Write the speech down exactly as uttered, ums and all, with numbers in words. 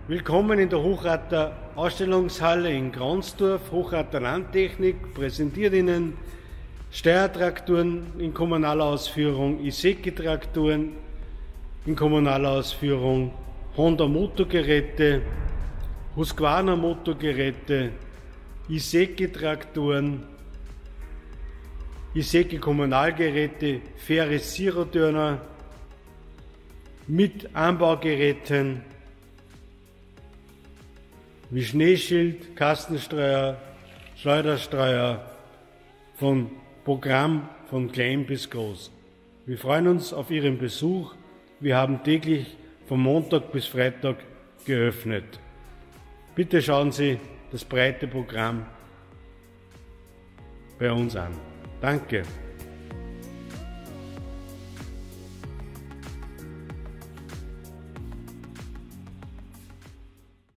Willkommen in der Hochadter Ausstellungshalle in Gransdorf. Hochadter Landtechnik präsentiert Ihnen Steyr-Traktoren in kommunaler Ausführung, Iseki-Traktoren in kommunaler Ausführung, Honda Motorgeräte, Husqvarna Motorgeräte, Iseki-Traktoren, Iseki Kommunalgeräte, Ferris Zero-Turner mit Anbaugeräten wie Schneeschild, Kastenstreuer, Schleuderstreuer, von Programm von klein bis groß. Wir freuen uns auf Ihren Besuch. Wir haben täglich von Montag bis Freitag geöffnet. Bitte schauen Sie das breite Programm bei uns an. Danke.